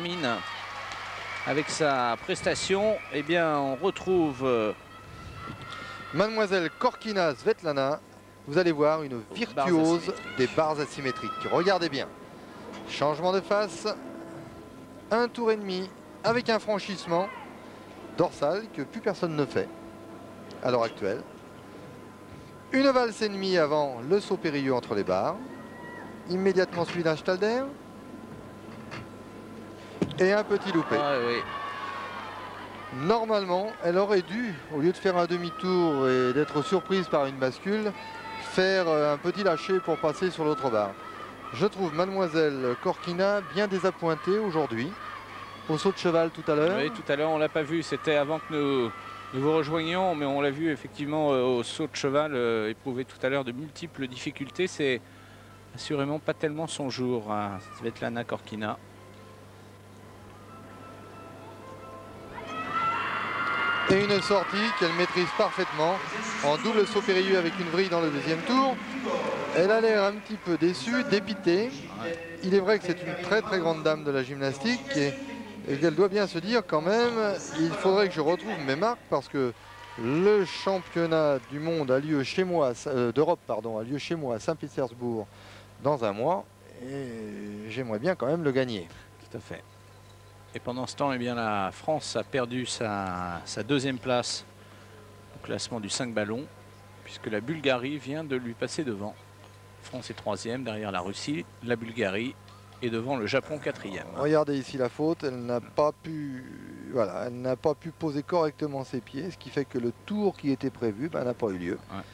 termine avec sa prestation. Eh bien, on retrouve Mademoiselle Korkina Svetlana. Vous allez voir une virtuose des barres asymétriques. Regardez bien. Changement de face. Un tour et demi avec un franchissement dorsal que plus personne ne fait à l'heure actuelle. Une valse et demie avant le saut périlleux entre les barres. Immédiatement suivi d'un Stalder. Et un petit loupé. Ah, oui. Normalement, elle aurait dû, au lieu de faire un demi-tour et d'être surprise par une bascule, faire un petit lâcher pour passer sur l'autre barre. Je trouve Mademoiselle Korkina bien désappointée aujourd'hui. Au saut de cheval tout à l'heure. Oui, tout à l'heure, on ne l'a pas vu. C'était avant que nous vous rejoignions, mais on l'a vu effectivement au saut de cheval éprouver tout à l'heure de multiples difficultés. C'est assurément pas tellement son jour, hein, Svetlana Korkina. Et une sortie qu'elle maîtrise parfaitement en double saut périlleux avec une vrille dans le deuxième tour. Elle a l'air un petit peu déçue, dépitée. Il est vrai que c'est une très très grande dame de la gymnastique et qu'elle doit bien se dire quand même, il faudrait que je retrouve mes marques parce que le championnat du monde a lieu chez moi, d'Europe pardon, a lieu chez moi à Saint-Pétersbourg dans un mois et j'aimerais bien quand même le gagner. Tout à fait. Et pendant ce temps, eh bien, la France a perdu sa deuxième place au classement du 5 ballons, puisque la Bulgarie vient de lui passer devant. France est troisième derrière la Russie, la Bulgarie est devant le Japon quatrième. Regardez ici la faute, elle n'a pas pu, voilà, elle n'a pas pu poser correctement ses pieds, ce qui fait que le tour qui était prévu n'a pas eu lieu. Ouais.